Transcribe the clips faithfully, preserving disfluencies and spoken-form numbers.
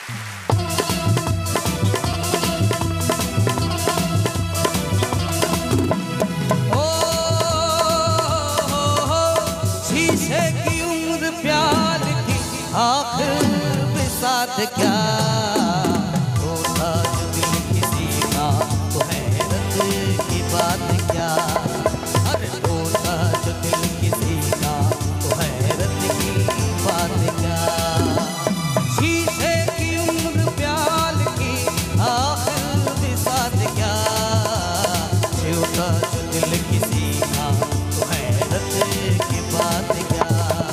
आखिर बिसात क्या होता जो दिल किसी का, तो हैरत की बात क्या। अरे होता जो दिल किसी का, तो हैरत की बात क्या। शीशे की उम्र प्याल की आखिर बिसात क्या होता जो दिल किसी का, तो हैरत की बात क्या।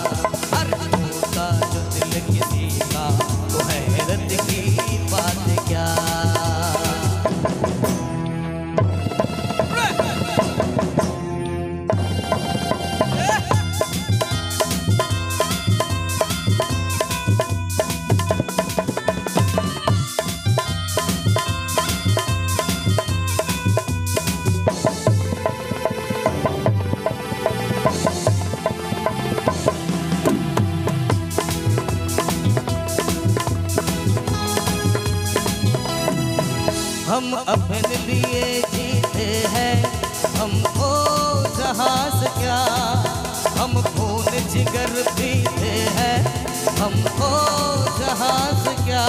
किसी का तो हैरत की बात क्या। हम अपने लिए जीते हैं, हमको जहाज क्या। हम खून जिगर पीते हैं, हमको जहाज क्या।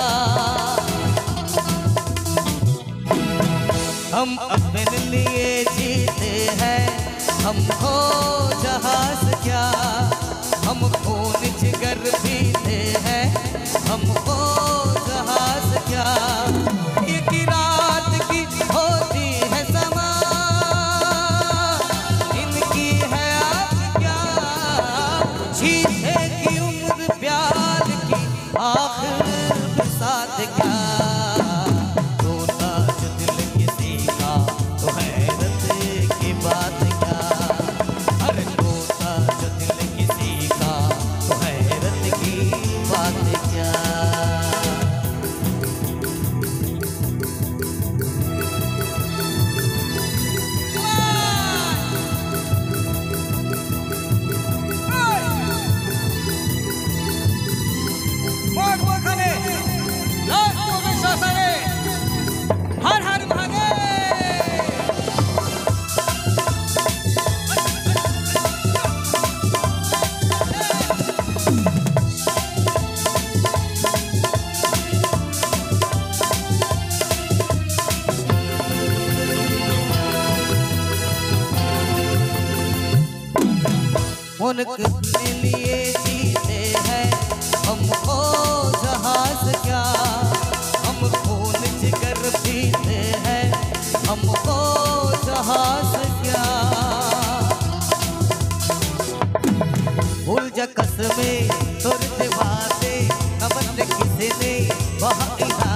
हम अपने लिए जीते हैं, हमको जहाज क्या। हम खून जिगर पीते हैं, हमको जहाज क्या। ये रात की होती है समा, इनकी है आप क्या। शीशे की उम्र प्यार की आखिर बिसात क्या होता जो दिल किसी का, तो हैरत की बात क्या। अरे होता जो दिल किसी का, तो हैरत की बात क्या। हर हर महादेव। उनके लिए जीते हैं, हमको जहाज क्या। हम खून जिगर पीते हैं, हमको जहाज क्या। भूल जा कसमें तुरंत बातें, न बदले किसी ने वहाँ